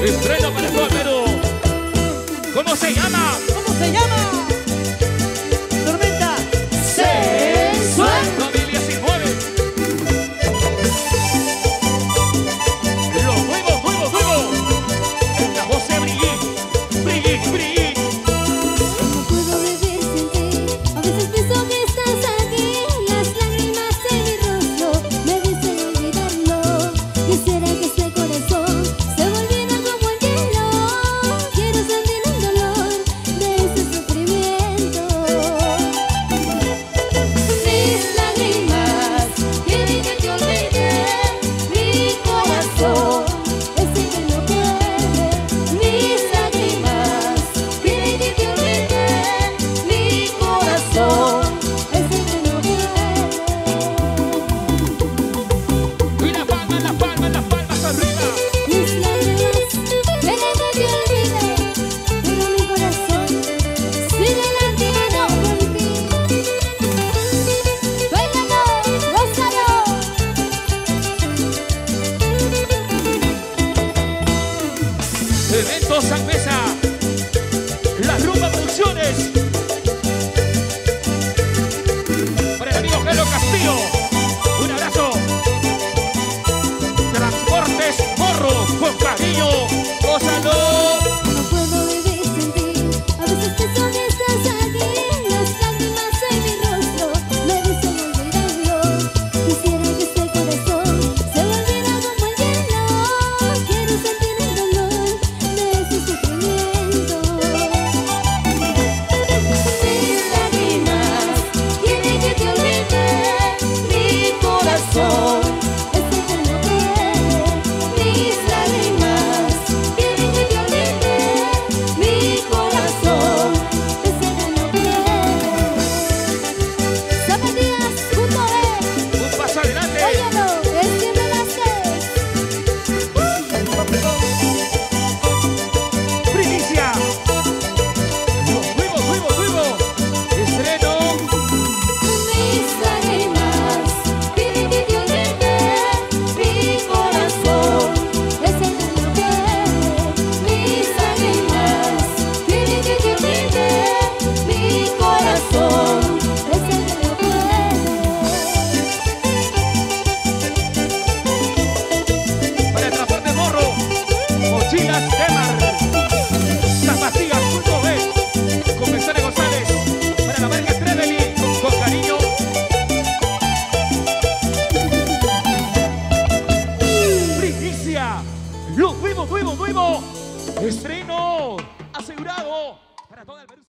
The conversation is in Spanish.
Estreno para todo el Perú. ¿Cómo se llama? ¿Cómo se llama? Tormenta Sensual 2019. Los nuevos. En la voz de Brigitte. No puedo vivir sin ti. A veces pienso que estás aquí. Las lágrimas en mi rostro me dicen olvidarlo. Quisiera que este corazón se volviera como el hielo. Quiero sentir el dolor de ese sufrimiento. Mis lágrimas quieren que te olvide. Mi corazón es el que no puede. Mis lágrimas quieren que te olvide. Mi corazón es el que no puede. Y las palmas arriba. Mis lágrimas quieren que te olvide, pero mi corazón sigue latiendo por ti. Bailalo, gózalo. Eventos Sanmesa. La Rumba Producciones. Para el amigo Gelo Castillo. Un abrazo. Transportes Morro con cariño. Gózalo. No puedo vivir sin ti. A veces pienso que estás aquí. Las lágrimas en mi rostro me dicen olvidarlo. Quisiera que este corazón se volviera como el hielo. Quiero sentir el dolor de ese sufrimiento. Mis lágrimas quieren que te olvide. Mi corazón es el que no puede. Mis lágrimas quieren que te olvide. Mi corazón es el que no puede. Zapatillas, punto B. Un paso adelante. Óyelo, es que me las sé. Primicia. Los nuevos. Estreno. Mis lágrimas quieren que te olvide. Mi corazón es el que no puede. Mis lágrimas quieren que te olvide. Mi corazón es el que no puede. Para el transporte Morro. Mochilas Temar. Zapatillas punto B. Con Mercedes González. Para la marca Trevelin. Con cariño. Primicia. Los nuevos. Estreno asegurado para todo el Perú.